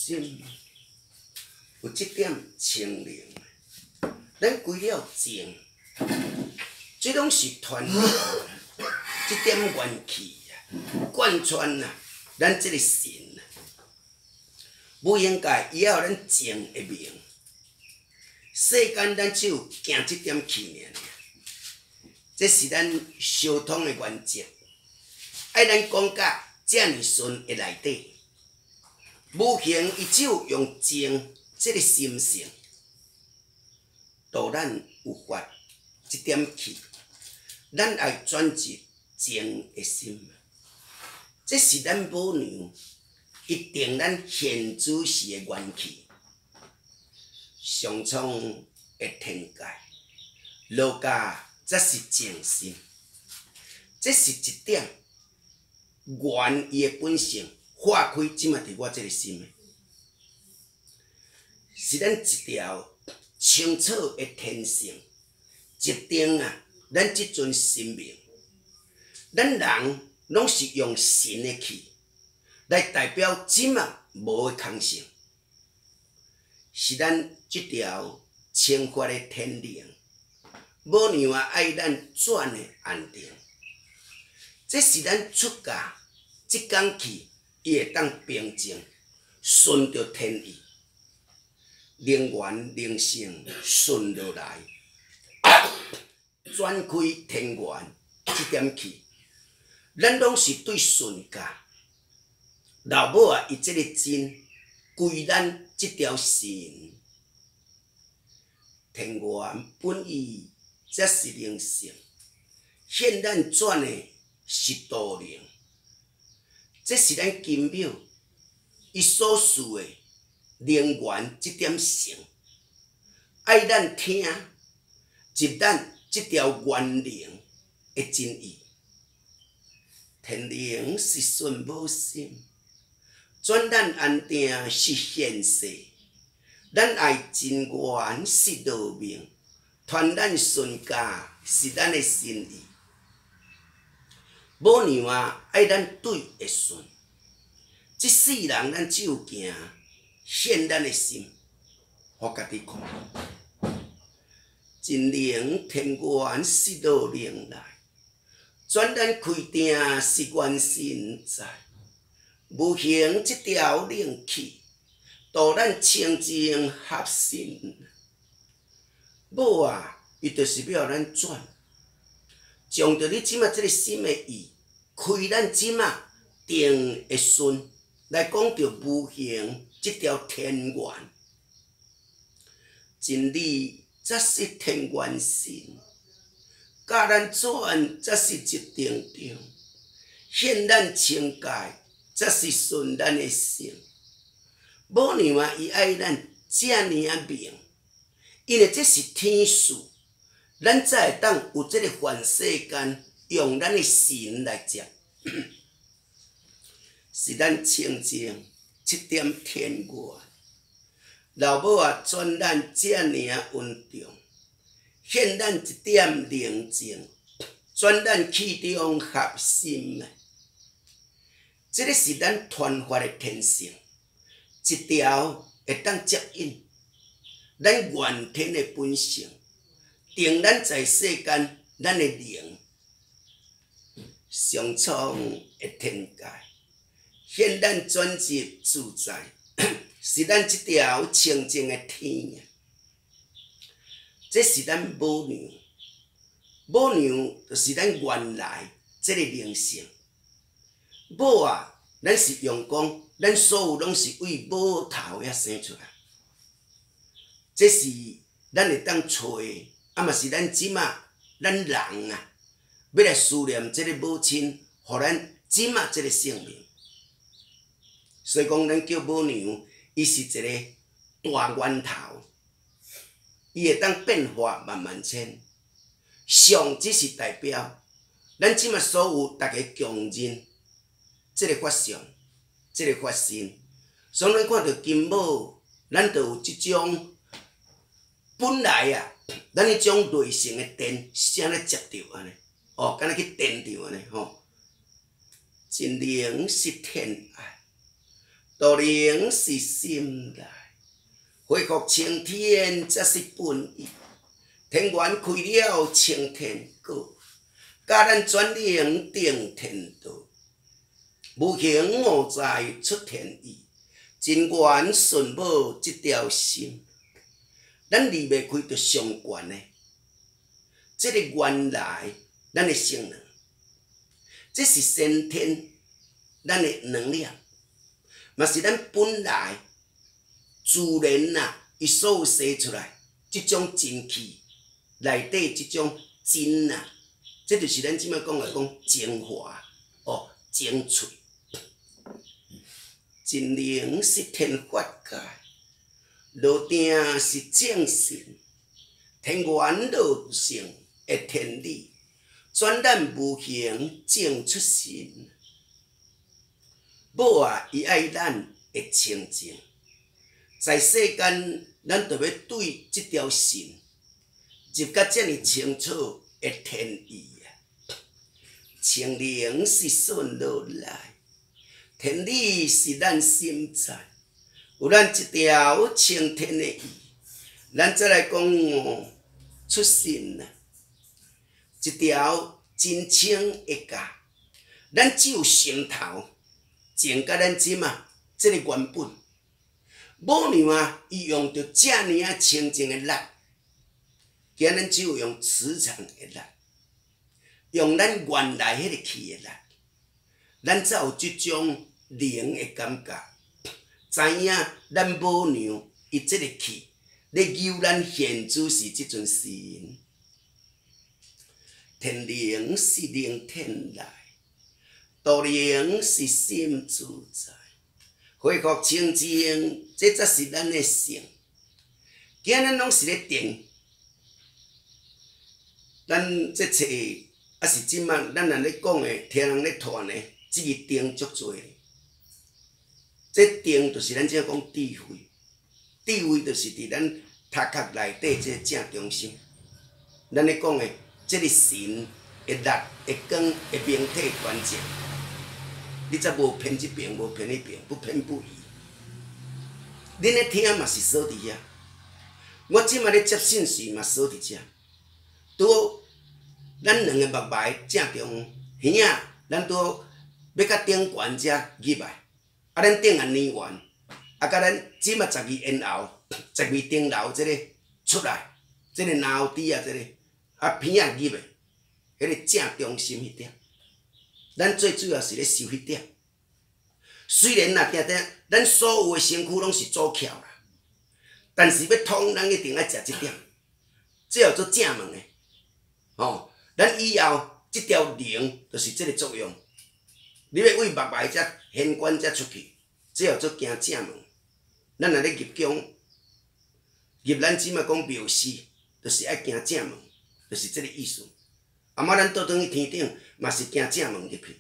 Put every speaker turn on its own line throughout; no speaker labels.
心有即点清灵，咱归了静，这拢是传统即点元气啊，贯穿啊咱即个神啊，无应该以后咱静的命，世间咱只有行即点气尔，这是咱相通的原则。爱咱讲甲遮尔顺的内底，无形伊只有用静这个心性，导咱有法一点气，咱爱转入静的心，这是咱母娘一定咱现主时的元气。上苍的天界，儒家则是静心，这是一点。原伊的本性化开，即嘛伫我这个心的，是咱一条青草的天性，一定啊，咱即阵生命，咱人拢是用神的气来代表即嘛无的空性，是咱即条清发的天灵，母娘啊爱咱转的安定，这是咱出家。即工气，伊会当平静，顺着天意，灵源灵性顺落来，转开天元即点气，咱拢是对顺家。老母啊，伊即个真归咱即条神，天元本意则是灵性，现咱转的是道灵。这是咱金庙伊所示的灵源即点性，爱咱听入咱即条元灵的真意。天灵是顺母心，转咱安定是现世，咱爱真元是道命，传咱顺家是咱的心意。母娘啊，爱咱对会顺，即世人咱只有行现咱的心，互家己看。真灵天元是道灵来，转咱开定是元神在，无形即条灵气，导咱清净合心。母啊，伊就是要咱转。将着你即马即个心的意，开咱即马定的顺，来讲着无形即条天元，真理则是天元神，教咱转则是一定中，现咱清界则是顺咱的性。母娘啊，伊爱咱遮尔啊明，因为这是天数。咱才会当有这个凡世间用咱的神来接，是咱清净这点天元。老母啊，转咱这尔稳重，现咱一点宁静，转咱气中合心啊。这个是咱传法的天性，一条会当接应咱原天的本性。定咱在世间，咱的灵，上苍的天界，现咱转入自在，是咱这条清净的天啊！这是咱母娘，母娘就是咱原来这个灵性。母啊，咱是用讲，咱所有拢是为母头遐生出来，这是咱会当找。啊，嘛是咱即马咱人啊，要来思念即个母亲，互咱即马即个生命。所以讲，咱叫母娘，伊是一个大源头，伊会当变化万万千。上只是代表咱即马所有大家共认即个法相，即个法身。所以咱看到金母，咱就有即种本来啊。咱迄种内性的电是安尼接着安尼，哦，敢若去电着安尼吼。真灵是天爱， 道灵是心内，恢复青天才是本意。天元开了青天果，教咱转灵定天道。无形无在出天意，真元顺保这条心。咱离袂开着上悬的，这个原来咱的性能，这是先天咱的能量，嘛是咱本来自然伊所有生出来这种真气内底这种真这就是咱即摆讲精华精粹。真灵是天法界，路定是正神，天元路性的天理，转咱无形正出神。某伊爱咱会清净，在世间咱就要对这条神入甲遮尔清楚的天意清灵是顺落来。天理是咱心在，有咱一条青天的意，咱再来讲出神一条真清的架，咱只有心头净甲咱即这个原本，母娘伊用着遮尔清净的力，今咱只有用磁场的力，用咱原来迄个气的力，咱才有即种灵的感觉，知影咱母娘伊即个气咧由咱现主是即阵神，天灵是灵天来，道灵是心自在，恢复清净，这才是咱的性。今咱拢是咧定，咱这册也是即摆咱人咧讲的，听人咧传的，这个定足多。这定就是咱即讲智慧，智慧就是伫咱头壳内底这正中心。咱咧讲的，这个神的力、的光、的明体关键，你则无偏这边，无偏那边，不偏不倚。恁咧听嘛是锁伫遐，我即摆咧接信息嘛锁伫遮。拄咱两个目眉正中耳仔，咱拄要甲顶悬遮入来。啊，咱顶下年元，啊，甲咱即马12烟后，12顶楼即个出来，即个脑后底啊，即个啊片啊入的，迄个正中心迄点，咱最主要是咧收迄点。虽然定咱所有的身躯拢是左翘啦，但是要通，咱一定爱食即点，这叫做正门的。咱以后即条灵就是即个作用。你要为目眉遮玄关遮出去，这叫做行正门。咱若咧入宫，入咱即马讲庙寺，就是爱行正门，就是这个意思。啊妈，咱倒转去天顶，嘛是行正门入去。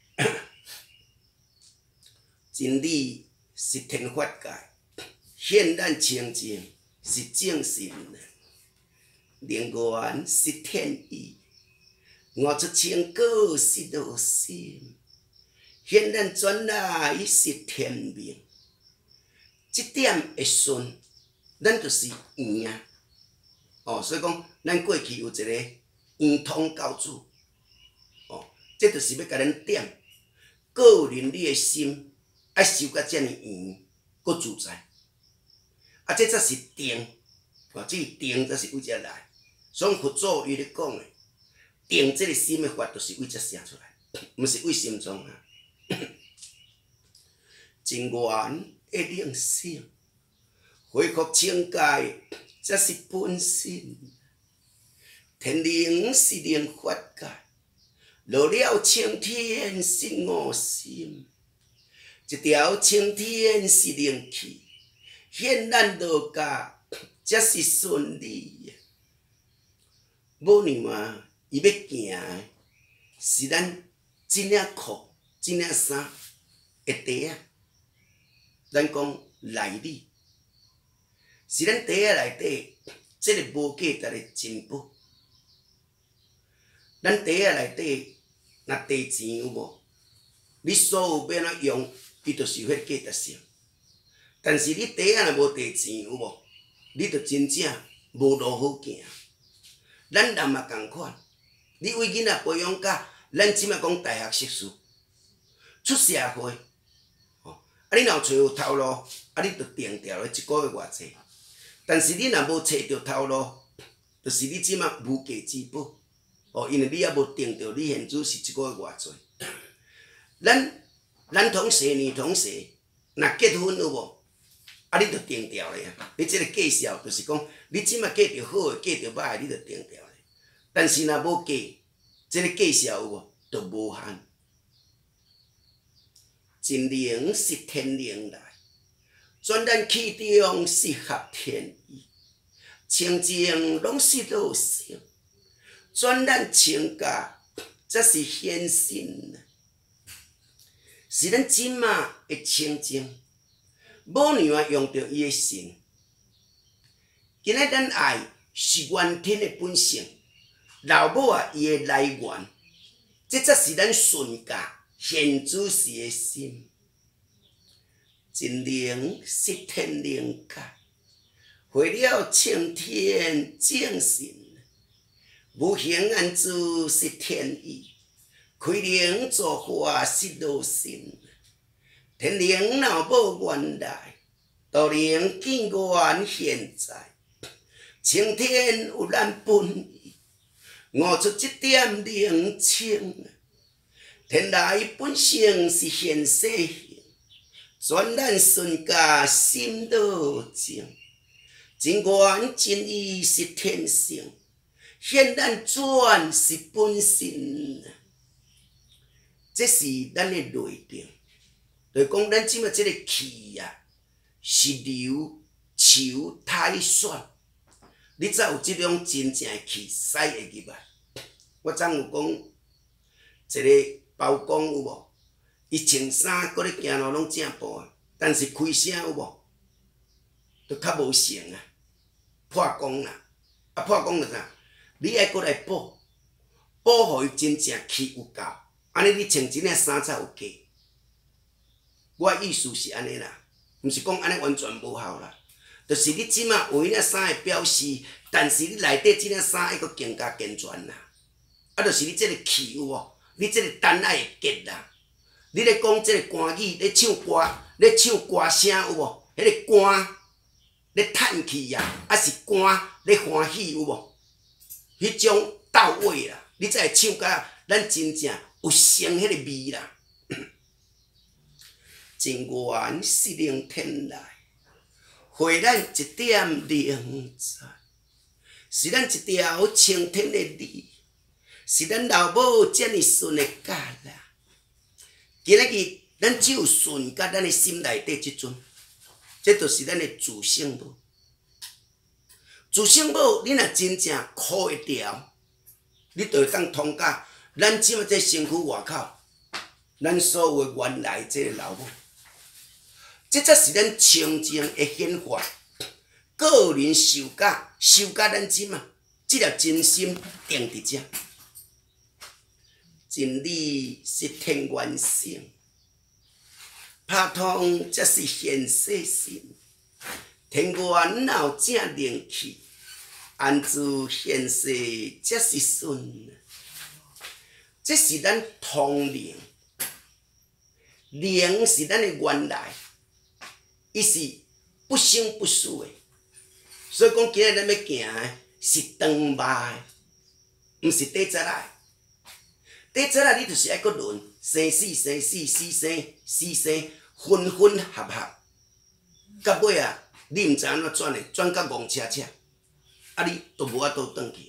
真理是天法界，现咱清净是正神，灵源是天意，悟出清果是道心。现咱转来是天命，这点会顺，咱就是圆啊！所以讲，咱过去有一个圆通教主，这就是要甲咱点，个人你的心爱修甲遮尔圆，搁自在。啊，这才是定，这个定才是为遮来。所以佛祖伊咧讲的，定这个心的法，就是为遮生出来，毋是为心中啊。真元的灵性，恢复清界，才是本心。天灵是灵法界，落了青天是我心。一条青天是灵气，显咱道家才是顺利。母娘啊，伊要行的是咱这领裤、这领衫的底啊。咱讲内里，是咱底仔内底这个无价值的珍宝。咱底仔内底若地钱有无？你所有要安怎用，伊就是有迄价值性。 但是你地啊若无地钱有无？你着真正无路好行。咱人嘛共款，你为囡仔培养甲咱即摆讲大学硕士，出社会，你若找有头路，你着定调咧1个月偌济。但是你若无找着头路，就是你即摆无价之宝。因为你还无定着你现主是1个月偌济。男同学、女同学，若结婚有无？你着定调咧啊！你即个计数就是讲，你即摆嫁着好诶，嫁着歹诶，你着定调咧。但是若无嫁，即个计数有无？着无限。真灵是天灵来，转咱气中是合天意，清净拢是路性，转咱情家则是显神。是咱即马会清净。母娘啊，用着伊的神。今仔咱爱是源天的本性，老母啊，伊的来源，这则是咱顺家现主时的心。真灵是天灵界，会了青天正神，无形安住是天意，开灵造化是路神。天灵若无原来，道灵见原现在。青天有咱本意，悟出一点灵清。天来本性是现世形，转咱顺家心道静。真源真意是天性，现咱转是本性。这是咱的内定。就是讲，咱即摆即个气啊，是流、潮、胎、选，你才有即种真正的气使会入来。我昨有讲一个包公有无？伊穿衫，搁咧行路拢正步啊，但是开声有无？都较无成啊，破功啦！破功就啥？你爱搁来补，互伊真正气有够，安尼你穿即领衫才有价。我意思是安尼啦，毋是讲安尼完全无效啦，就是你即马有迄领衫的表示，但是你内底即领衫还阁更加健全啦。就是你即个气有无？你即个胆爱会结啦。你咧讲即个歌语，咧唱歌声有无？迄个歌咧叹气啊，还是歌咧欢喜有无？迄种到位啦，你才会唱甲咱真正有成迄个味啦。真源是灵天来，回咱一点灵在，是咱一条青天的理，是咱老母遮尔顺的教啦。今仔日咱只有顺甲咱的心内底即阵，这就是咱的自性母。自性母，你若真正靠会调，你就会当通甲咱即摆这身躯外口，咱所有的原来这个老母。这才是咱清净的显化，个人受教咱即嘛，即条真心定伫遮。真理是天元性，拍通则是现世性。天元哪有正灵气，安住现世则是顺。这是咱通灵，灵是咱的原来。伊是不生不死的，所以讲今日咱要行的是长脉的，毋是短节仔。短节仔你就是爱搁轮生死生死死生死生分分合合，到尾啊，你毋知安怎转的，转到戆车车，你都无法倒转去。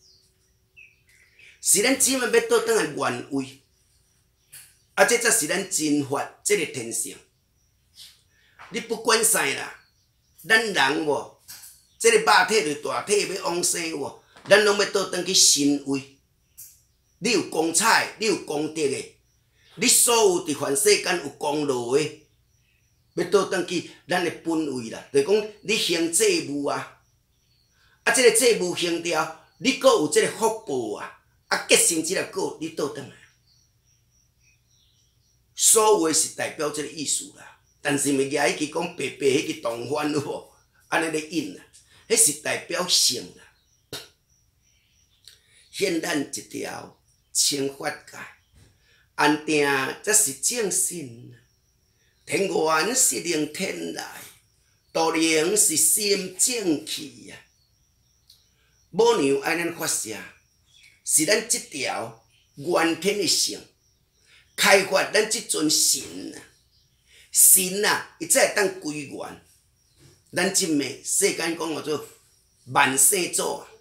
是咱只嘛要倒转来原位，这才是咱真法这个天性。你不管啥啦，咱人无，这个肉体就是大体要往生无，咱拢要倒转去神位。你有光彩，你有功德的，你所有伫凡世间有功劳的，要倒转去咱的本位啦。就是讲你行祭物啊，这个祭物行掉，你阁有这个福报啊，结成这个果，你倒转来。所有的是代表这个意思啦。 但是物件迄个讲白白迄个动翻有无？安尼咧印啊，迄是代表性啦。显咱一条清法界，安定则是正心。天元是灵天来，道灵是心正气呀。母娘爱咱发射，是咱即条元天的性，开发咱即尊神啊。神啊，伊才会当归元。咱即卖世间讲叫做万圣祖啊，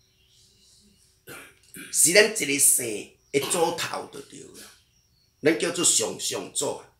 是咱一个生的祖头就对了，咱叫做上上祖啊。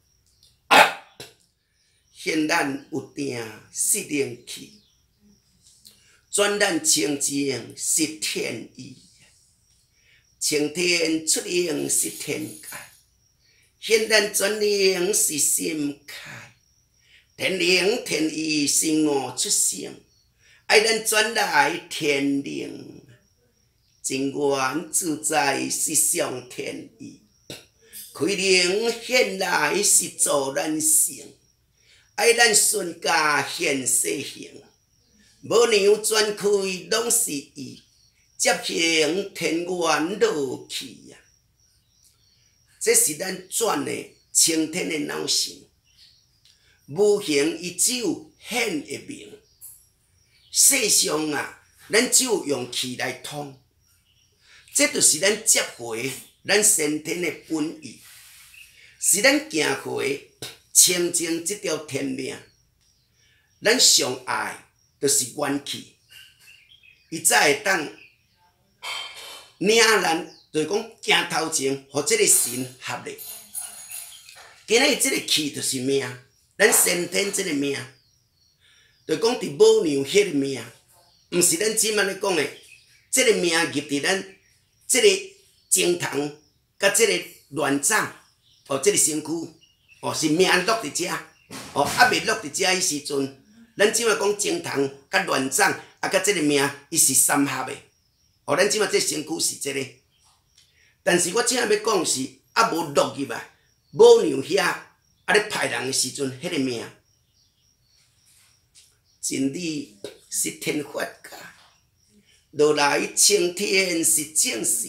现咱有定是灵气，转咱清净是天意，青天出灵是天界，现咱转灵是心开，天灵天意是我出生，爱咱转来天灵，真愿自在是上天意，开灵现来是助咱生。爱咱顺家现世行，母娘全开拢是伊，接行天元落去呀。这是咱转的青天的脑神，无形伊只有显的明。世上啊，咱只有用气来通，这就是咱接回咱先天的本意，是咱行回。清净这条天命，咱上爱就是元气，伊才会当领咱，就是讲行头前，和这个神合力。今仔日这个气就是命，咱先天这个命，就讲伫母娘迄个命，毋是咱即摆咧讲的，这个命入伫咱这个精堂，甲这个卵脏，这个身躯。是命落伫遮，未落伫遮迄时阵，咱即摆讲精堂甲卵脏甲即个命，伊是三合的。咱即摆这身躯是这个，但是我正要讲是无落入啊，母娘遐咧派人的时阵，迄个命，真理是天法界，落来青天是正神，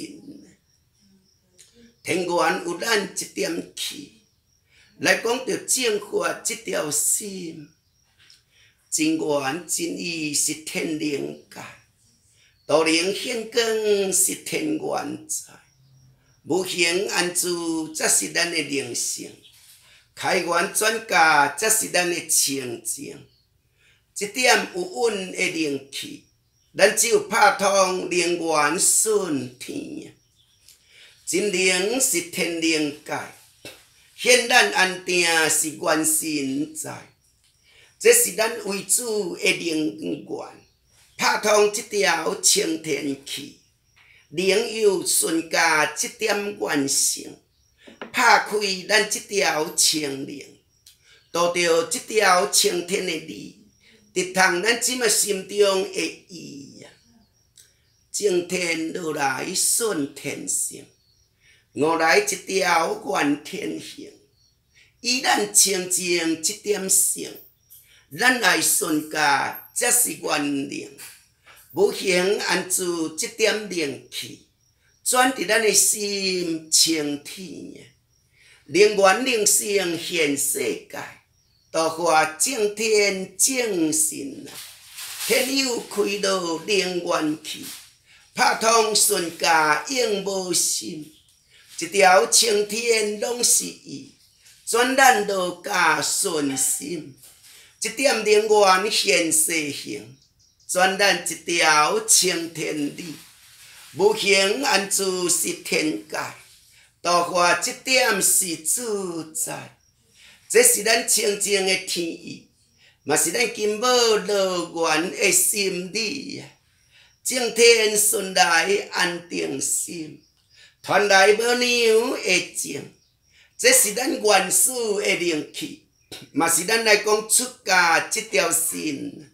天元有咱一点气。来讲着正法这条心，真愿真意是天灵界，道灵显光是天元在，无形安住则是咱的灵性，开源转嫁则是咱的清净。这点有稳的灵气，咱只有拍通灵源顺天，真灵是天灵界。显咱安定是元神在，这是咱为主的灵源，拍通这条青天气，灵有顺家这点元性，拍开咱这条青灵，渡着这条青天的理，直通咱即摆心中的意呀。正天落来顺天性。我来一条元天行，以咱清净这点性，咱来顺家则是元灵，无形安住这点灵气，转伫咱的心清天，灵元灵性现世界，度化正天正神啊！天有开路灵元气，拍通顺家永无心。一条青天拢是伊，转咱落家顺心。一点灵元现世行，转咱一条青天理。无形安住是天界，度化这点是自在。这是咱清净的天意，嘛是咱金宝乐园的心理啊！正天顺来安定心。传来母娘的情，这是咱元始的灵气，嘛是咱来讲出家这条心，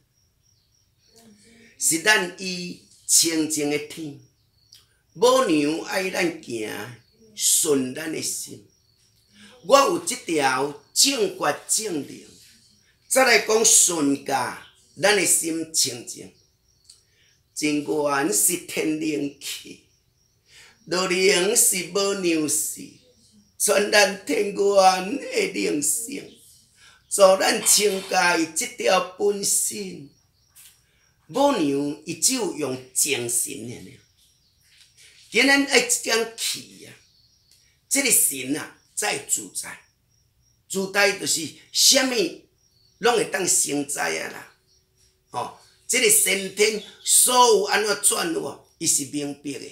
是咱以清净的天。母娘爱咱行顺咱的心， 我有即条正觉正灵，再来讲顺家，咱的心清净，真源是天灵气，道灵是无娘事，传咱天源的灵性，助咱清界即条本心。母娘伊只有用精神的，今咱爱即种气啊，即个神啊才自在，自在就是啥物拢会当成在啊啦。哦，即个先天所有安怎转化，伊是明白的，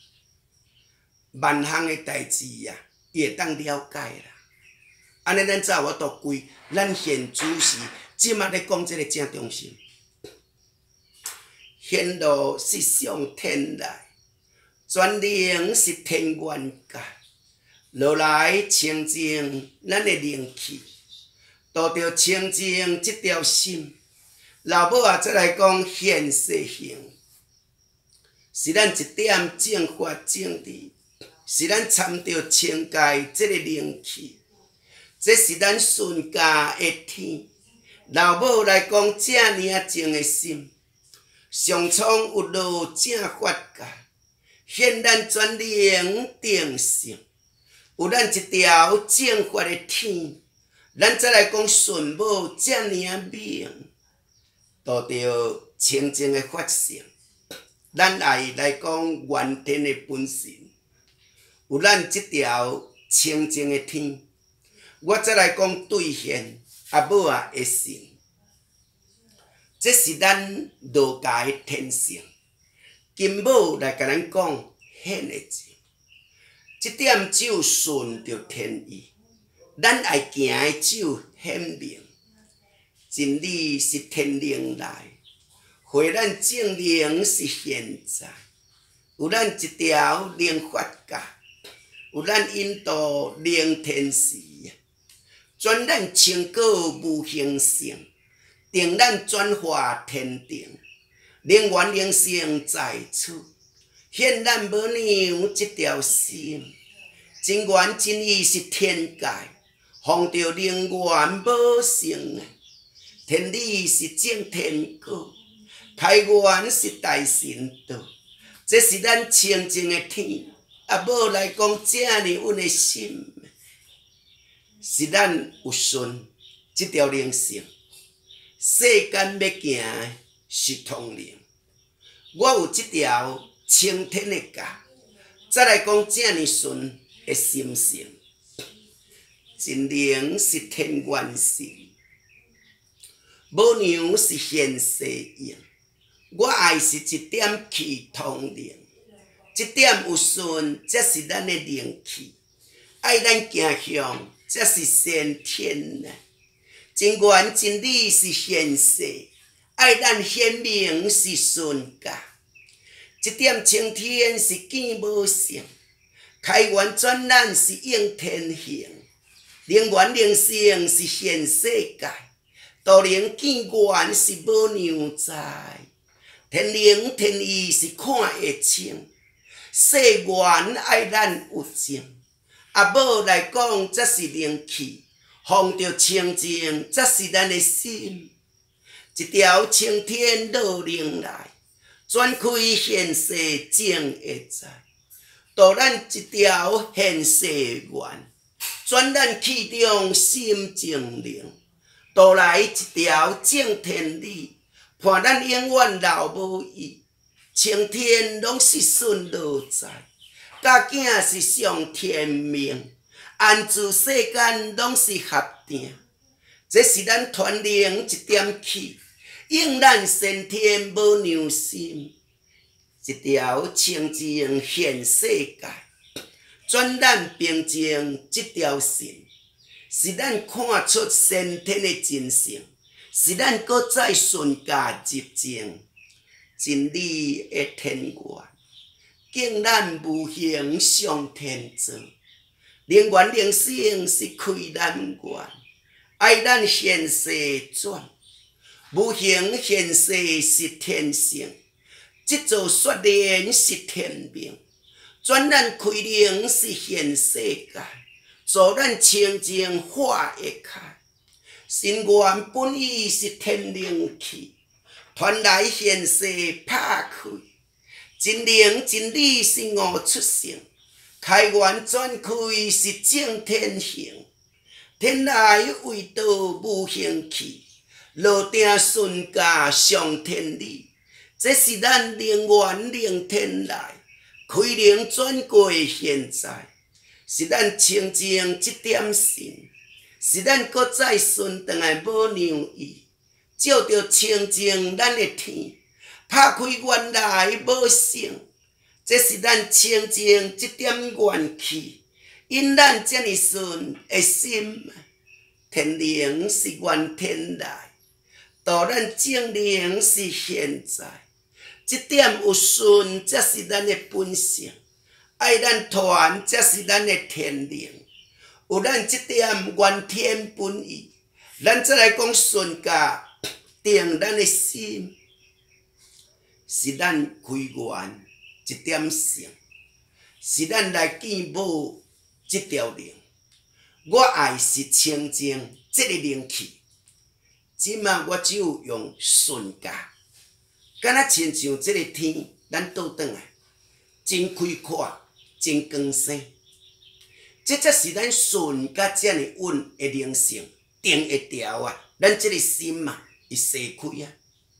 万项的代志啊，伊会当了解啦。安尼咱才有法度归咱现主时，即马咧讲即个正中心。显露是上天来，全灵是天元界，落来清净咱的灵气，度着清净这条心。老母啊，再来讲现世行，是咱一点正法正理，是咱参着清界这个灵气，这是咱顺家的天。老母来讲这尔静的心。上苍有路正法界，显咱全灵定性，有咱一条正法的天，咱再来讲顺母这尔明，度着清净的法性。咱来讲原天的本性，有咱这条清净的天，我再来讲兑现阿母啊的性。这是咱道家的天性，金母来甲咱讲显的情，这点只有顺着天意，咱爱行的只有显明。真理是天灵来，回咱正灵是现在，有咱一条灵法界，有咱引导灵天时，转咱清果无形性。定咱转化天定，灵源灵性在此，显咱母娘这条心，真源真意是天界，奉着灵源保生的，天理是正天果，开源是大神道，这是咱清净的天。阿母来讲，这样稳的心，是咱有顺这条灵性。世间要行的是通灵，我有这条青天的家，再来讲这样顺的心性，真灵是天元性，母娘是现世用，我爱是一点气通灵，这点有顺，这是咱的灵气，爱咱行向，这是先天的。真源真理是现世，爱咱显明是顺家。这点青天是见无性，开源转咱是应天行。灵源灵性是现世界，道灵见源是母娘在。天灵天意是看会清，世源爱咱有情。阿母来讲，这是灵气。奉着清净，这是咱的心。一条青天落灵来，转开现世正会在，导咱一条现世缘，转咱气中心净灵，导来一条正天理，伴咱永远老母意。青天拢是顺落在，家囝是上天命。安住世间拢是合定，这是咱传灵一点气，应咱先天母娘心，一条清净现世界，转咱平静这条心，是咱看出先天的真性，是咱搁再顺家入境，真理的天源，敬咱无形上天尊。灵源灵性是开咱源，爱咱现世转，无形现世是天性，这座雪莲是天命，转咱开灵是现世界， 助咱清净化会开。心愿本意是天灵气，传来现世拍开。真灵真理是悟出性，开源转开是正天行。天来为道无形气，落定顺驾上天理。这是咱灵源灵天来，开灵转过现在，是咱清净这点心，是咱搁再顺转来无让意，照着清净咱的天，拍开原来无性。这是咱清净这点元气，因咱这么顺的心，天灵是元天来，导咱正灵是现在。这点有顺，才是咱的本性；爱咱团，才是咱的天灵。有咱这点元天本意，咱再来讲顺家定咱的心，是咱开源一点性，是咱来见无这条灵。我爱是清净这个灵气，即马我只有用顺家，敢若亲像这个天，咱倒转来，真开阔，真光鲜。这才是咱顺甲这么稳的灵性，定会调啊！咱这个心嘛，会释开啊。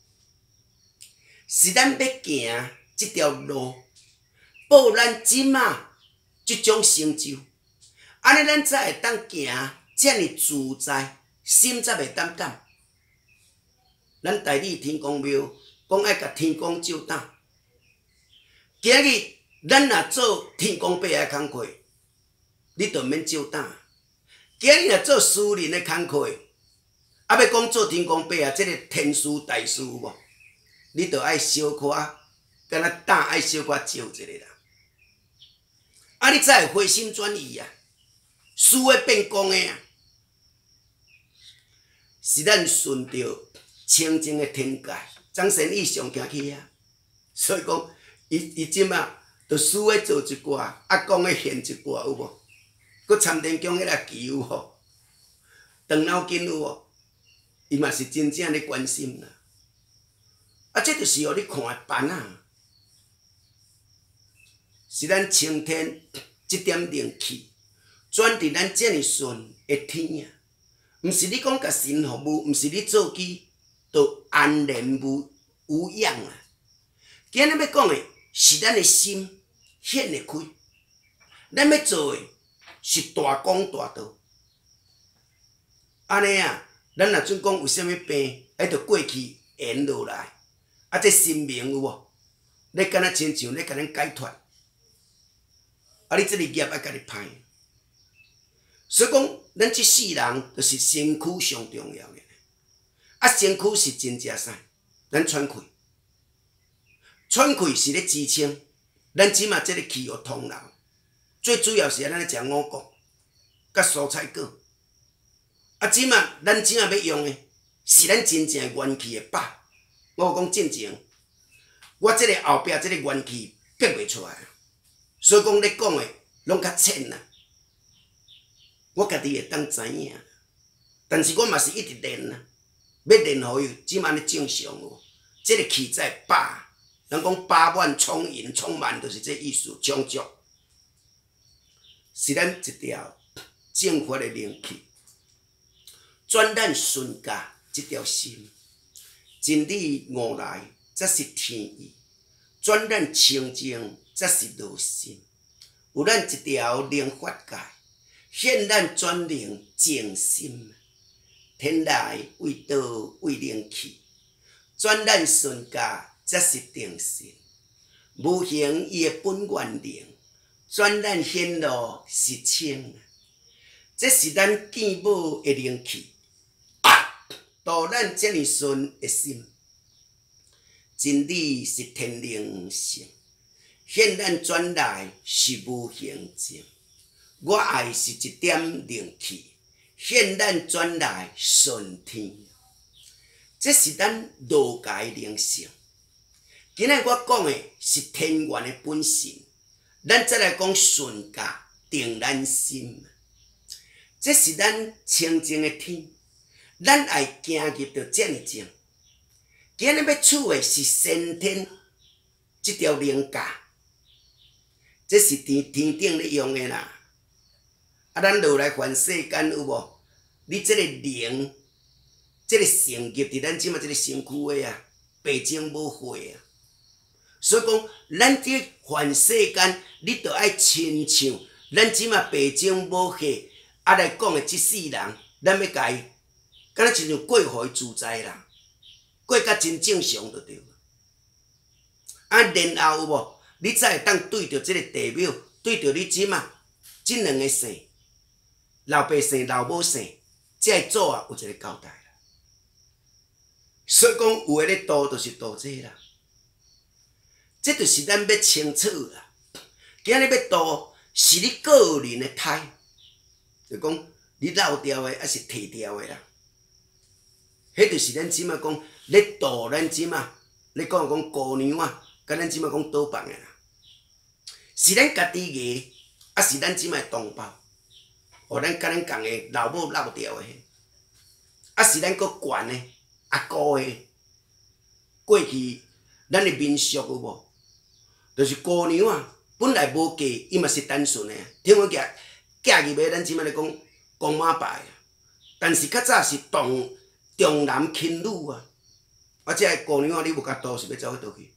是咱要行这条路，报咱即马这种成就，安尼咱才会当行这么自在，心才袂胆胆。咱大理天公庙讲爱甲天公照胆，今日咱若做天公伯的工课，你就免照胆。今日若做私人的工课，要讲做天公伯啊，这个天师大师无，你就爱小可，敢若胆爱小可照一个啦。啊，你才会回心转意啊，事会变公的啊，是咱顺着清净的天界，张神意上行去啊。所以讲，伊即马就事会做一寡，啊讲的现一寡有无？佮参天宫迄个旗有无？动脑筋有无？伊嘛是真正咧关心啦。啊，这就是互你看的办啊，是咱青天这点灵气转伫咱这么顺的天啊。毋是你讲甲神服务，毋是你做机就安然无恙啊。今日要讲的是咱的心显会开，咱要做的是大功大道。安尼啊，咱若准讲有啥物病，迄着过去延落来，啊，这心明有无？你敢若亲像咧甲咱解脱，啊，你这个业爱甲你歹。所以讲，咱这世人就是身躯上重要的，啊，身躯是真正啥？咱喘气，喘气是咧支撑咱即马这个气血通流。最主要是咱咧食五谷，甲蔬菜果。啊，即马咱即马要用的是咱真正的元气的饱。我有讲正经，我这个后壁这个元气逼袂出来，所以讲咧讲的拢较浅啦。我家己会当知影，但是我嘛是一直练啦，要练好伊即马咧正常哦。这个气在饱，人讲饱满充盈充满，就是这意思，充足。是咱一条正法的灵气，转咱顺家这条心，真理悟来则是天意，转咱清净则是道心。有咱一条灵法界，现咱转灵正心。天来为道为灵气，转咱顺家则是定心。无形伊的本愿灵。转咱显露是清，这是咱见无的灵气，导咱这么顺的心。真理是天灵性，现咱转来是无形境。我爱是一点灵气，现咱转来顺天。这是咱道家的灵性。今日我讲的是天元的本性。咱再来讲顺家定咱心， 这是咱清净的天，咱爱行入着遮尔净。今日要处的是先天这条灵架，这是天顶咧用的啦。啊，咱落来凡世间有无？你这个灵，这个成业伫咱即马这个身躯的啊，白种无血啊。所以讲，咱这凡世间，你着爱亲像咱即马白种无血啊来讲的即世人，咱要甲伊，敢若亲像过互伊自在啦，过甲真正常就对了。啊，然后有无？你才会当对着即个地庙，对着你即马即两个姓，老爸姓、老母姓，这个祖啊有一个交代啦。所以讲，有诶咧度，就是度这啦。这就是咱要清楚啦。今日要度是你个人的胎，就讲你漏掉的，还是剃掉的啦。迄就是咱即马讲咧度咱即马咧讲姑娘啊，甲咱即马讲倒放的啦。是咱家己个，啊是咱即马同胞，互咱甲咱共的老母漏掉的，啊是咱搁悬的阿姑的。过去咱的民俗有无？就是姑娘啊，本来无嫁，伊嘛是单纯的。听讲嫁入去咱即摆咧讲公妈牌啊，但是较早是重男轻女啊。啊，这个姑娘啊，你无甲度是要走去倒去？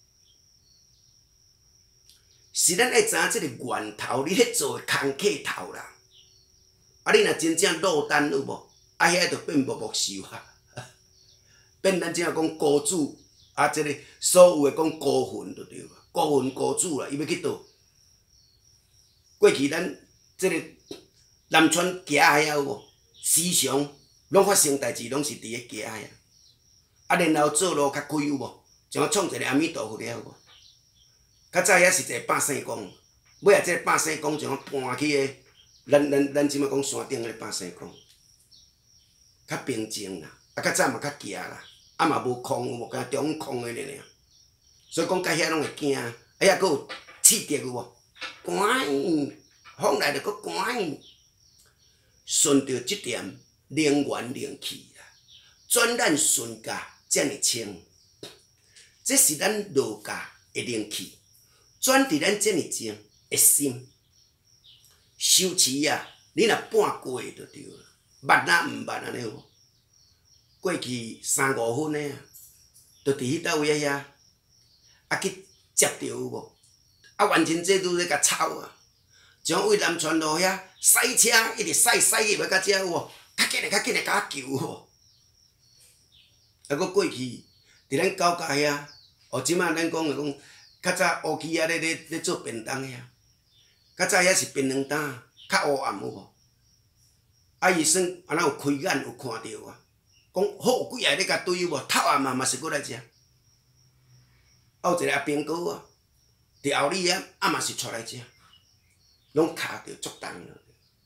是咱爱知影这个源头，你咧做的空客头啦。啊，你若真正落单有无？啊，遐就变木木秀啊，变咱即下讲孤子啊，这个所有的讲孤魂就对了。孤魂孤子啦，伊要去倒？过去咱这个南川埕遐有无？时常拢发生代志，拢是伫咧埕遐。啊，然后做路较开有无？像创一个阿弥陀佛了有无？较早遐是一个百姓公，尾啊，这个百姓公像搬去个，咱即马讲山顶个百姓公，较平静啦。啊，较早嘛较行啦，啊嘛无空有无？敢中空个尔。所以讲，甲遐拢会惊，啊遐佫有刺激有无？寒，风来就佫寒。顺着即点灵源灵气啦，转咱顺家遮尔清，这是咱儒家的灵气，转伫咱遮尔净的心。修持啊，你若半过就对了，捌啊毋捌安尼有无？过去3、5分的啊，就伫迄搭位遐。啊去接着有无？啊完全这都咧甲抄啊！像为南川路遐驶车一直驶入来到遮有无？较紧诶，甲我救有无？啊，佫过去伫咱高架遐，哦，即摆咱讲诶讲，较早乌漆啊咧做便当遐，较早遐是便当担，较黑暗有无？啊，伊算安那有开眼有看到啊？讲好几个咧甲对有无？透暗嘛是过来食。啊，有一个阿兵哥啊，伫后里啊嘛是出来食，拢卡着足重了。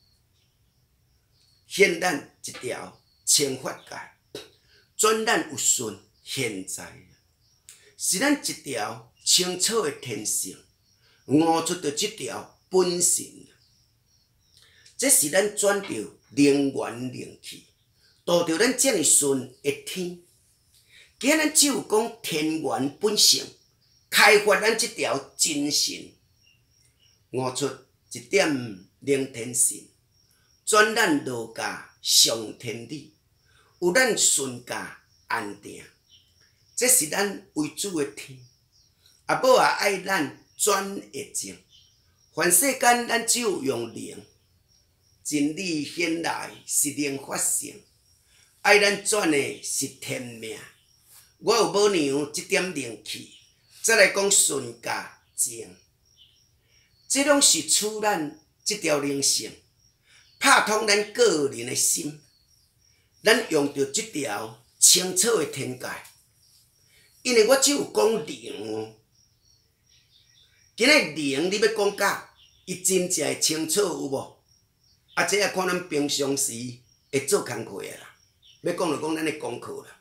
显咱一条清法界，转咱有顺现在，是咱一条清楚的天性，悟出着即条本性。这是咱转着灵源灵气，度着咱遮尔顺的天。今日咱只有讲天元本性。开发咱即条真神，悟出一点灵天性，转咱儒家上天理，有咱顺家安定，这是咱为主的天。啊，无也爱咱转会正，凡世间咱只有用灵，真理显来是灵发生，爱咱转的是天命。我有无娘即点灵气。再来讲顺家正，这拢是处咱这条灵性，拍通咱个人的心。咱用着这条清楚的天界，因为我只有讲灵哦。今日灵你要讲假，伊真正会清楚有无？啊，这也看咱平常时会做工课的啦。要讲就讲咱的功课啦。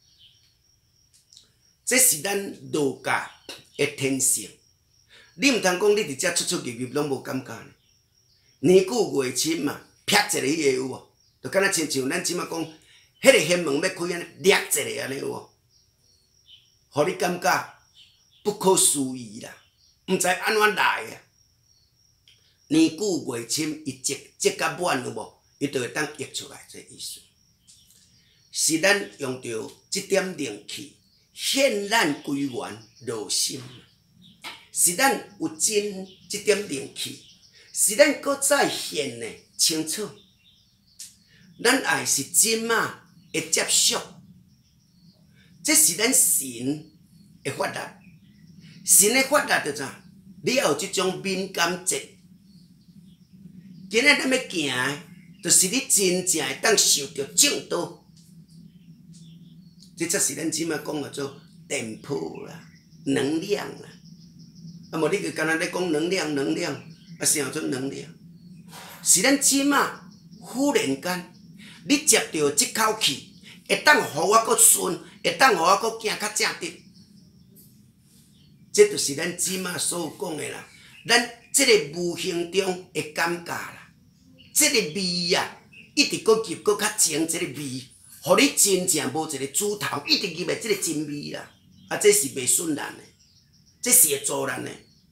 这是咱儒家的天性，你毋通讲你伫遮出入入拢无感觉呢。年久月深嘛， 啪一个迄个有无？就敢若亲像咱即马讲，迄个掀门要开安尼，掠一个安尼有无？互你感觉不可思议啦，毋知安怎来啊？年久月深，伊积甲满有无？伊就会当溢出来这意思。是咱用着即点灵气，显咱归元热心。是咱有真即点灵气，是咱搁再现的清楚。咱爱是真啊会接受，这是咱神的法力。神的法力就怎？你要有即种敏感质。今仔咱要行的，就是你真正会当受到正道。这才是咱即马讲的做电波啦、能量啦。啊，无你就干那咧讲能量，啊，啥做能量？是咱即马忽然间，你接到即口气，会当互我搁顺，会当互我搁行较正直。这就是咱即马所有讲的啦。咱即个无形中的感觉啦，即个味啊，一直搁入搁较精，即个味，互你真正无一个主头，一直入的即个真味啦。啊，这是袂损咱的，这是会助咱的。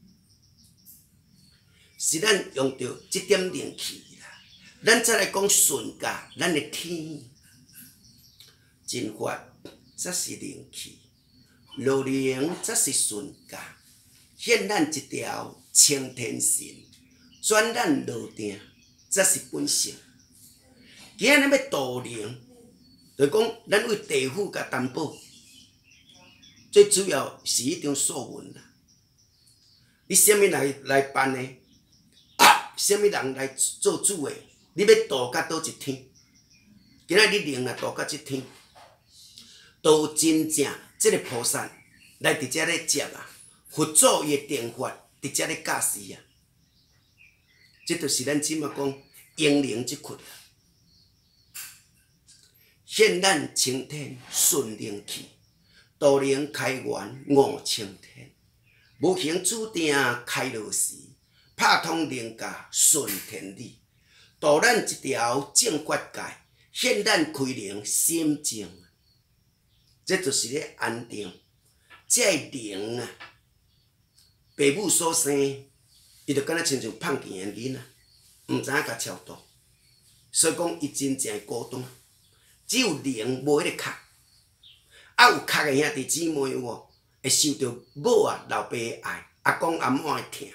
是咱用着即点灵气啦，咱再来讲顺驾，咱的天真法则是灵气，路灵则是顺驾，现咱一条青天线，转咱路定则是本性。今仔日要度灵，就讲咱为地府甲担保，最主要是迄种数运啦。你啥物来办呢？啥物人来做主的？你要渡到倒一天？今仔日你灵来渡到即天，都有真正即个菩萨来伫遮咧接啊，佛祖伊的定法伫遮咧驾驶啊。这就是咱即马讲英灵即群，现咱青天顺灵气，道灵开元悟青天，无形注定开乐时。拍通灵驾顺天理，导咱一条正觉界，现咱开灵心静。这就是咧安定，这灵啊，父母所生，伊就敢若亲像胖健的囡仔，毋知影甲超度，所以讲伊真正孤单。只有灵无迄个壳，啊有壳的兄弟姊妹有无？会受到母啊、老爸的爱，阿公阿嬷的疼。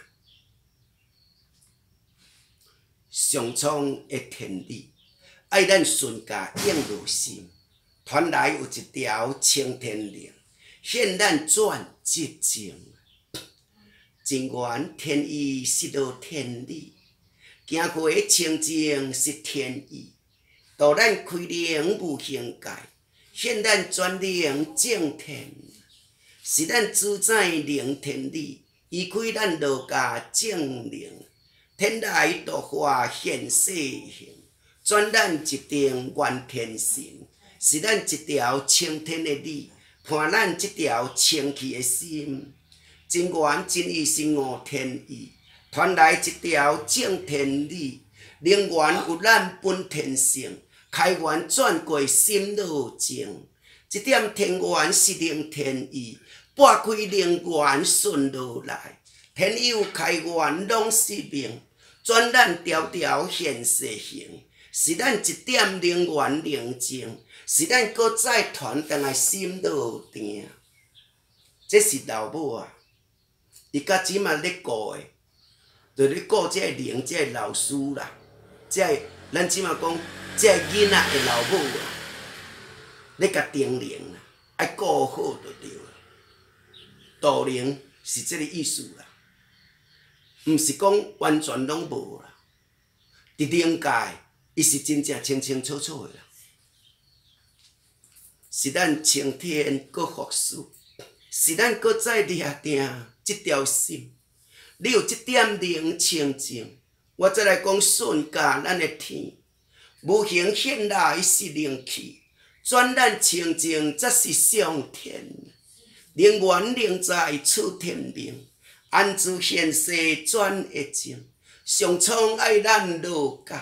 上苍的天理，爱咱顺驾应如心，传来有一条青天灵，现咱转寂静。真元天意失落天理，行过清净是天意，导咱开灵无形界，现咱转灵正天，是咱主宰灵天理，移开咱落家正灵。天来度化现世形，转咱一定元天神，是咱一条青天的理，伴咱一条清气的心。真元真意是悟天意，传来一条正天理，灵元有咱本天性，开元转过心路静。一点天元是灵天意，拨开灵元顺路来，天有开元拢是命。转咱条条现世形，是咱一点灵元宁静，是咱搁再传动的心路定。这是老母啊，伊甲即马咧顾的，就咧顾这灵，这老师啦，这咱即马讲这囡仔的老母啊，咧甲叮咛啦，爱顾好就对了。道灵是这个意思啦。毋是讲完全拢无啦，伫灵界，伊是真正清清楚楚的啦。是咱青天搁复苏，是咱搁再掠定即条心。你有即点灵清净，我再来讲顺驾咱的天，无形现来是灵气，转咱清净则是上天。灵元灵在出天命。安住现世转会静，上苍爱咱落家，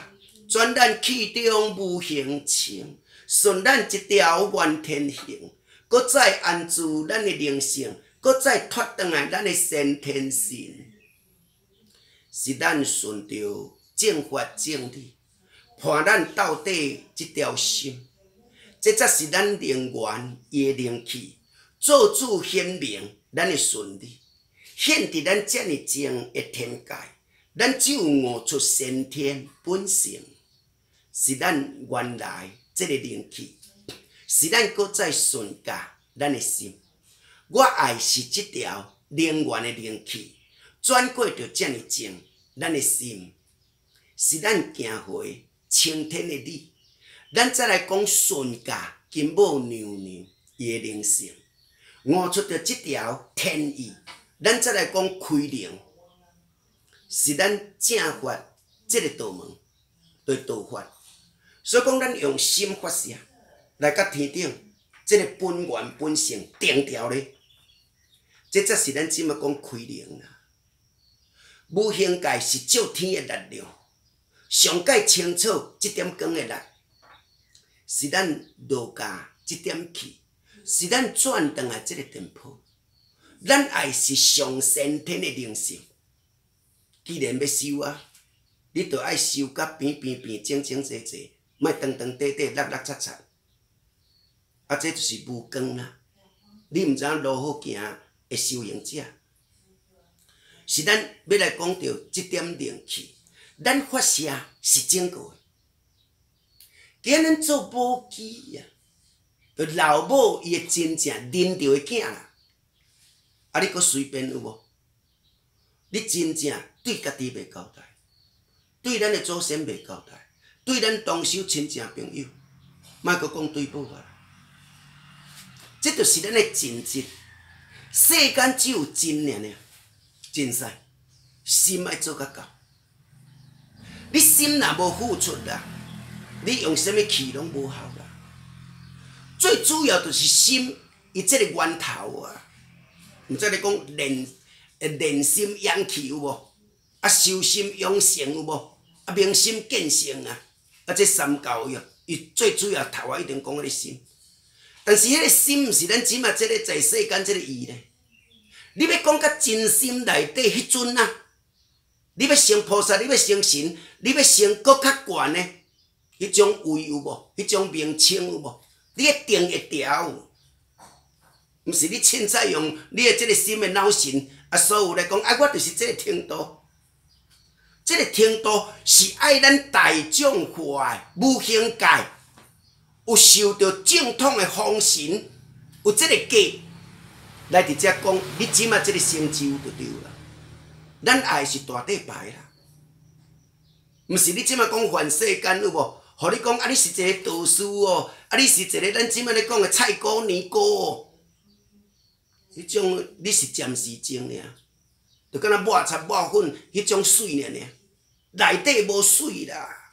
转咱气中无形情，顺咱一条原天行，搁再安住咱的灵性，搁再脱转来咱的先天性，是咱顺着正法正理，判咱到底这条心，这才是咱灵源伊的灵气，做主显明咱的顺利，显伫咱遮尔静的天界，咱只有悟出先天本性，是咱原来这个灵气，是咱搁再顺驾咱的心。我爱是这条灵源的灵气，转过着遮尔静，咱的心是咱行回青天的理。咱再来讲顺驾金母娘娘伊的灵性，悟出着这条天意。咱再来讲开灵，是咱正法这个道门对道法。所以讲，咱用心发射来甲天顶这个本源本性定调咧，这才是咱即马讲开灵啦。无形界是照天的力量，上界清楚这点光的力，是咱道家这点气，是咱转转来这个电波。咱爱是上先天的灵性，既然要修啊，你就爱修甲平平平、整整齐齐，莫长长短短、落落擦擦。啊，这就是无光啦。你毋知影如何行的修行者，是咱要来讲到这点灵气，咱发射是正确的。今咱做母鸡呀，就老母伊会真正认着的囝啦。啊！你阁随便有无？你真正对家己袂交代，对咱的祖先袂交代，对咱同修亲戚朋友，莫阁讲对母啊！这就是咱的真质。世间只有真尔，真使心爱做甲到。你心若无付出啦，你用啥物气拢无效啦。最主要就是心，伊这个源头啊。毋则你讲练心养气有无？啊，修心养性有无？啊，明心见性啊！啊，这三教育，伊最主要头啊，一定讲迄个心。但是迄个心，毋是咱即马即个在世间即个意咧。你要讲到真心内底迄阵啊，你要成菩萨，你要成神，你要成搁较悬的迄种位有无？迄种名称有无？你一定会调。毋是你凊彩用你的即个心的脑神啊，所有来讲啊，我就是即个程度。即个程度是爱咱大众化的无形界，有受到正统的封神，有即个价来伫遮讲，你即马即个成就就对啦。咱爱是大底牌啦，毋是你即马讲凡世间有无？互你讲啊，你是一个道士哦，啊，你是一个咱即马咧讲的菜姑尼姑哦。迄种你是暂时情尔，就敢若抹茶抹粉迄种水尔，内底无水啦。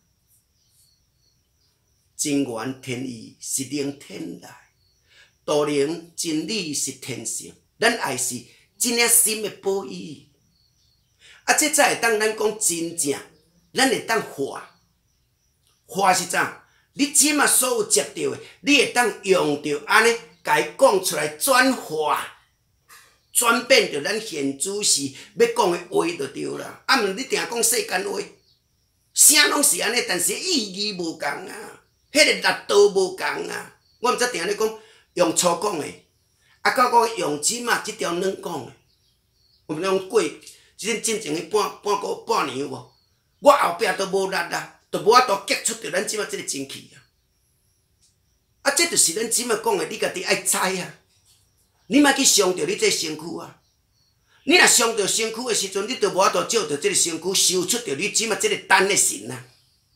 真源天意是灵天来，道灵真理是天性。咱爱是真领心的宝义，啊，这才会当咱讲真正，咱会当化。化是怎？你即马所有接到的，你会当用着安尼。甲伊讲出来转化，转变着咱现主时要讲的话就对啦。啊，毋你定讲世间话，啥拢是安尼，但是意义无共啊，迄个力道无共啊。我毋则定咧讲用粗讲的，啊，到我用即马即条软讲的，有毋用过即阵进前的半年有无？我后壁都无力啦，都无法度结出着咱即马即个真气啊。啊，这就是咱即马讲的，你家己爱知啊！你莫去伤着你这身躯啊！你若伤着身躯的时阵，你就无法度照着这个身躯修出着你即马这个等的神啊！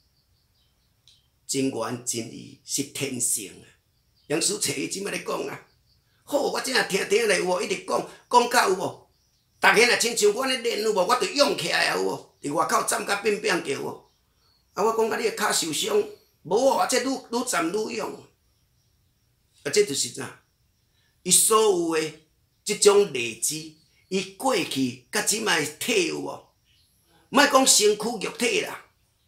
真源真义是天性啊！杨叔找伊即马咧讲啊，好，我真正听咧有无？一直讲到有无？逐个若亲像我咧练有无？我着勇起来有无？伫外口站甲变叫无？啊，我讲啊，你的骹受伤，无啊，这愈站愈勇。啊，这就是啥？伊所有的即种例子，伊过去甲即卖体有无？莫讲身躯肉体啦，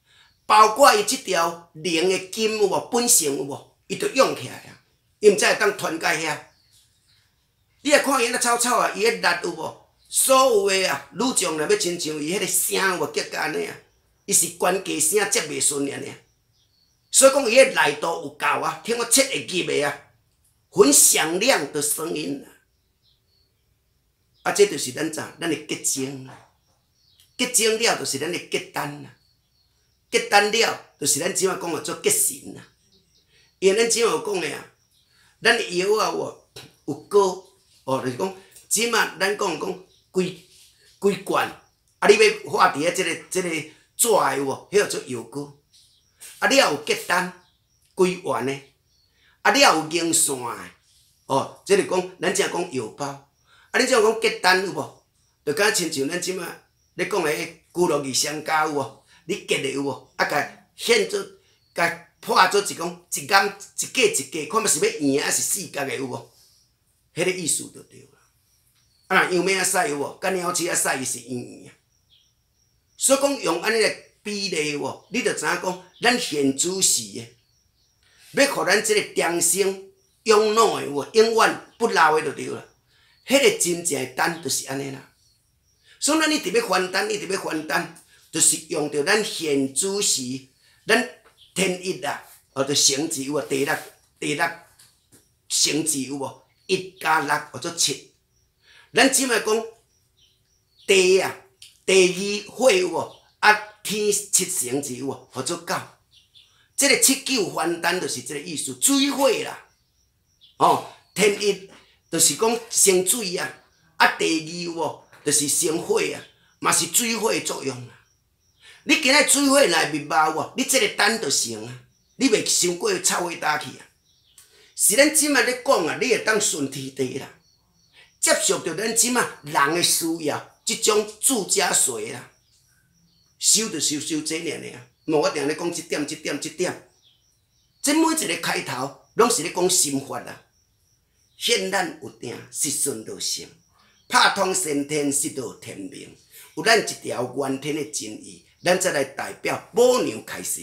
包括伊即条灵的金有无本性有无，伊就用起来啊，伊毋才会当传介遐。你来看伊那草草啊，伊迄力有无？所有的啊，女将若要亲像伊迄个声有无结甲安尼啊，伊是关节声接袂顺尔。所以讲伊迄内度有够啊，听我切会入的啊，很响亮的声音啊。啊，这就是咱的结晶啊，结晶了就是咱的结丹啊，结丹了就是咱即马讲的做结神啊。因咱即马有讲的啊，咱的药啊有膏哦，就是讲即马咱讲规罐啊，你要化伫即个纸的有无？迄个做药膏。啊，你也有结丹规丸的，啊，你也有凝线的哦，即是讲咱正讲药包。啊，你即讲结丹有无？就敢亲像咱即马咧讲的骨肉二相加有无？你结的有无？啊，甲现做，甲破做一讲一竿一架一架，看要是要圆还是四角的有无？迄个意思就对啦。啊，若样物仔使有无？甲鸟鼠仔使伊是圆圆啊。所以讲用安尼个比例有无？你着知影讲，咱现主时的，要互咱即个长生永老的有无？永远不老的就对啦。迄个真正的丹就是安尼啦。所以咱一直要还丹，一直要还丹，就是用着咱现主时，咱天一啊，就成字有无？第六成字有无？1+6或者7。咱即摆讲地啊，第二火有无？啊，天7成字有无？或者9。即个7、9还丹就是即个意思，水火啦。哦，天一就是讲生水啊，啊第二有无？就是生火啊，嘛是水火的作用啊。你今仔水火若会密码有无？你即个丹就成啊，你袂伤过臭火打去啊。是咱即摆咧讲啊，你会当顺天地啦，接受着咱即摆人的需要，即种自家水啦，修就修这尔尔，无我定咧讲即点，即每一个开头拢是咧讲心法啊。现咱有定，实顺就成，拍通先天，实到天命。有咱一条原天的真意，咱再来代表母娘开始。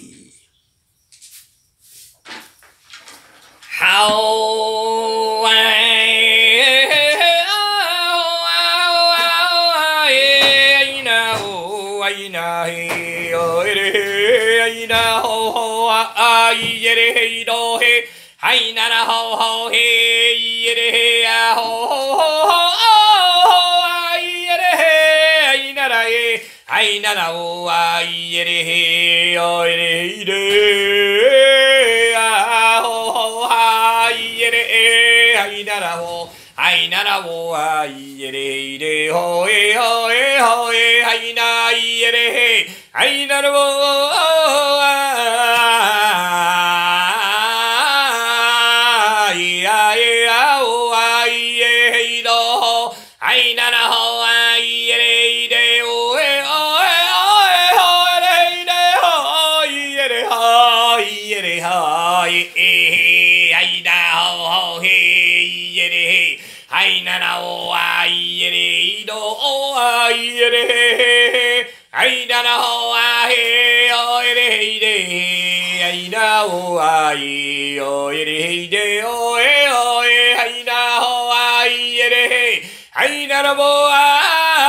好哎那那吼吼嘿耶嘞嘿呀吼吼吼哎耶嘞嘿哎那那耶哎那那哦哎耶嘞嘿哟耶嘞嘞呀吼吼哎耶嘞嘿哎那那哦哎那那哦哎耶嘞嘞吼哎吼哎吼哎哎那耶嘞嘿哎那那哦哎那那吼哎耶嘞嘞哦哎哦哎哦哎哦嘞嘞吼耶嘞吼耶嘞吼哎那吼吼嘿耶嘞哎那那哦哎耶嘞都哦哎耶嘞哎那那吼啊嘿哦耶嘞嘞哎那哦哎哟耶嘞嘞哦哎哦哎那吼哎耶嘞哎那那不啊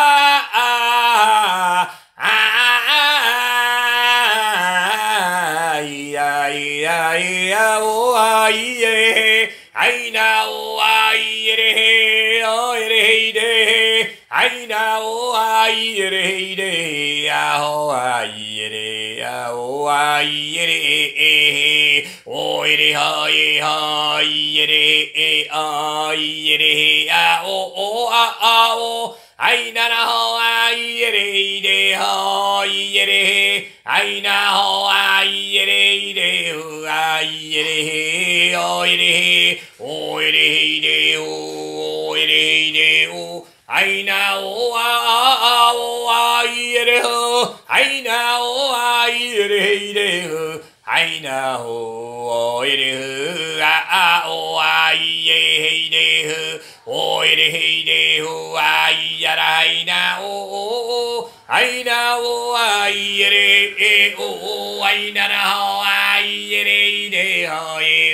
呀呀呀哦啊耶哎那哦啊耶嘞哦耶嘞嘞哎那哦啊耶嘞嘞呀哦啊耶嘞呀哦啊耶嘞哦耶嘞哈耶哈耶嘞啊耶嘞呀哦哦啊啊哦哎那那吼啊耶嘞嘞吼耶嘞哎那吼啊耶嘞嘞啊耶嘞哦耶嘞哦耶嘞嘞哦耶嘞嘞哦哎那哦啊啊哦啊耶嘞吼哎那哦啊耶嘞嘞哎那哦耶嘞啊啊哦啊耶嘞哦耶嘞嘞哦啊呀啦哎那哦 ai na o ai re e o ai na na ho ai re de ho e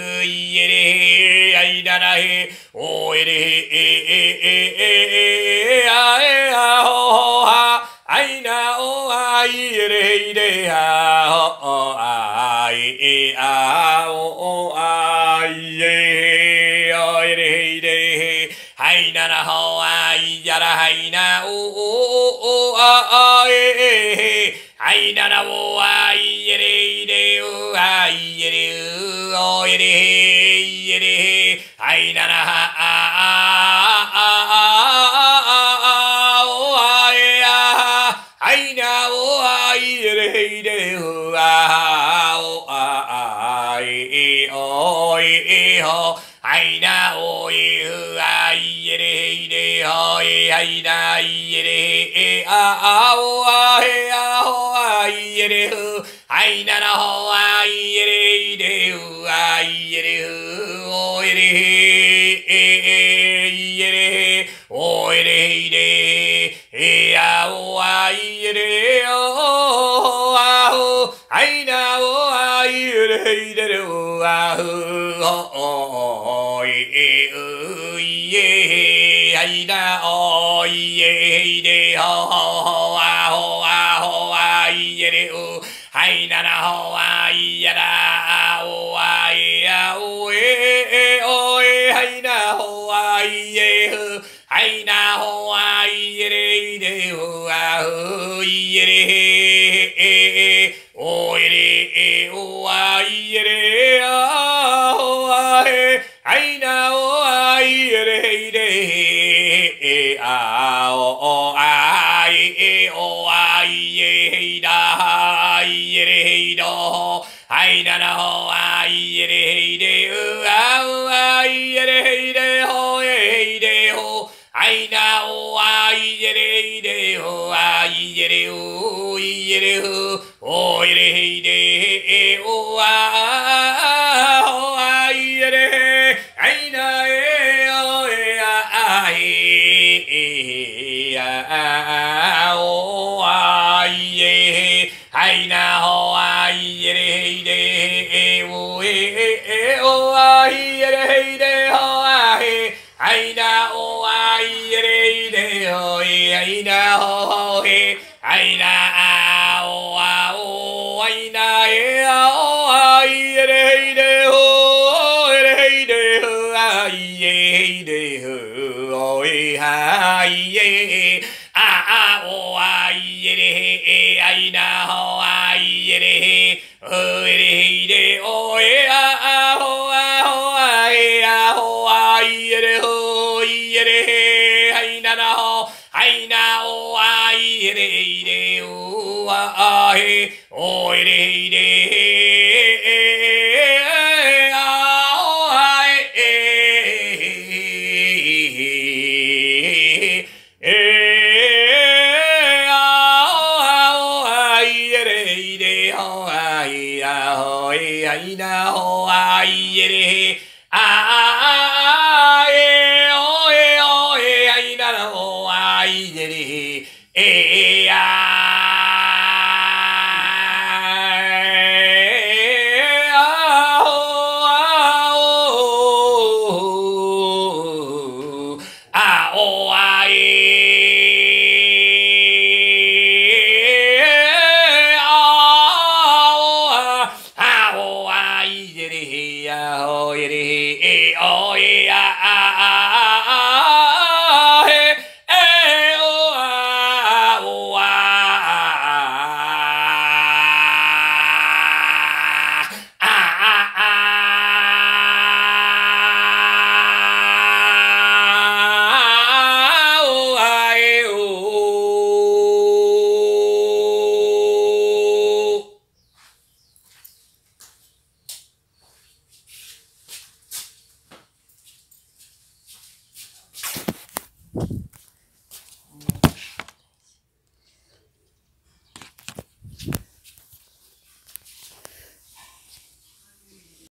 re ai na na he o re e a ho ha ai na o ai re de ha ho ai e a o ai re de hai na na ho ai ya ra hai na o a e hai na na o ai re de o ai re o re hai na na o ai hai na o ai re de o ai o ho ai na o ai re ho ai na re o ai re ai na na ho ai re o ai re o re a o ai re o ai na o ai re o ai na o de ho ai re o ai na na ho ai ra o ai o ai na ho ai ai na ho ai re de ho re o ai re ai na o ai re de o ai da ai re do ai na na ho ai re de ai re de ho ai na o ai re de ho ai re o re de o ai re ai na o ai o ai ai na ho ai re de o ai re de ho ai na o ai re de ho ai na ho ai na o ai na o ai re de ho ai de ho ai o ai re ai na ho ai re o re de o ai re ho ai na na ho ai na o ai re de o re de ai na ho ai re ai na ho ai re
you